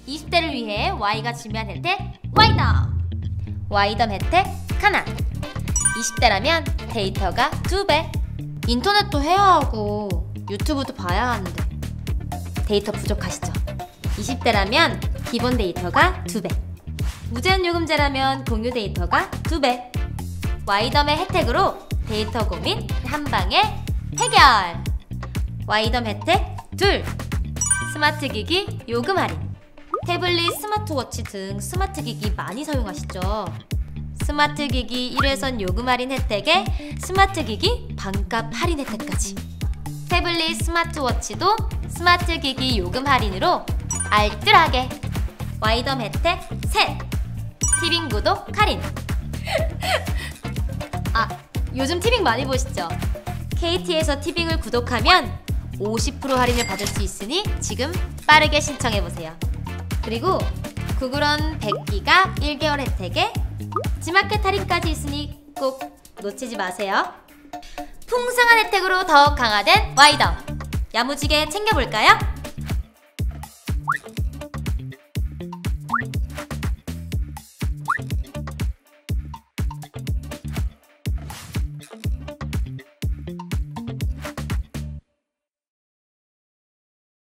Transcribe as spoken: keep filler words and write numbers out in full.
이십 대를 위해 Y가 준비한 혜택 Y덤! Y덤 혜택 하나. 이십 대라면 데이터가 두 배. 인터넷도 해야 하고 유튜브도 봐야 하는데 데이터 부족하시죠? 이십 대라면 기본 데이터가 두 배. 무제한 요금제라면 공유 데이터가 두 배. Y덤의 혜택으로 데이터 고민 한 방에 해결! Y덤 혜택 둘. 스마트 기기 요금 할인. 태블릿, 스마트워치 등 스마트 기기 많이 사용하시죠? 스마트 기기 일 회선 요금 할인 혜택에 스마트 기기 반값 할인 혜택까지. 태블릿, 스마트워치도 스마트 기기 요금 할인으로 알뜰하게. Y덤 혜택 셋. 티빙 구독 할인. 아, 요즘 티빙 많이 보시죠? 케이티에서 티빙을 구독하면 오십 퍼센트 할인을 받을 수 있으니 지금 빠르게 신청해보세요. 그리고 구글원 백 기가 일 개월 혜택에 지마켓 할인까지 있으니 꼭 놓치지 마세요. 풍성한 혜택으로 더욱 강화된 Y덤! 야무지게 챙겨볼까요?